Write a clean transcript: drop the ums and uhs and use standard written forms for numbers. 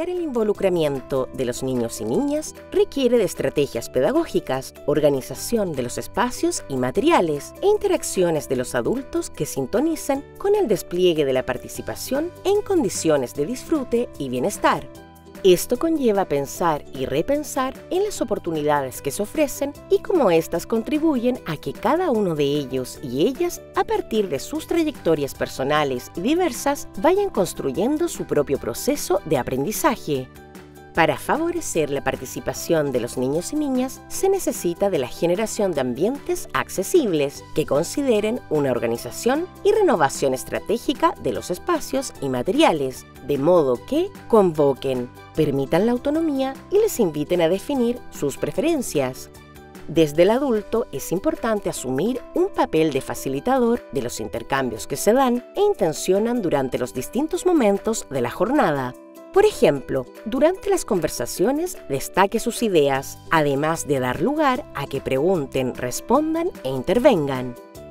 potenciar el involucramiento de los niños y niñas requiere de estrategias pedagógicas, organización de los espacios y materiales e interacciones de los adultos que sintonicen con el despliegue de la participación en condiciones de disfrute y bienestar. Esto conlleva pensar y repensar en las oportunidades que se ofrecen y cómo éstas contribuyen a que cada uno de ellos y ellas, a partir de sus trayectorias personales y diversas, vayan construyendo su propio proceso de aprendizaje. Para favorecer la participación de los niños y niñas, se necesita de la generación de ambientes accesibles que consideren una organización y renovación estratégica de los espacios y materiales, de modo que convoquen, permitan la autonomía y les inviten a definir sus preferencias. Desde el adulto es importante asumir un papel de facilitador de los intercambios que se dan e intencionan durante los distintos momentos de la jornada. Por ejemplo, durante las conversaciones destaque sus ideas, además de dar lugar a que pregunten, respondan e intervengan.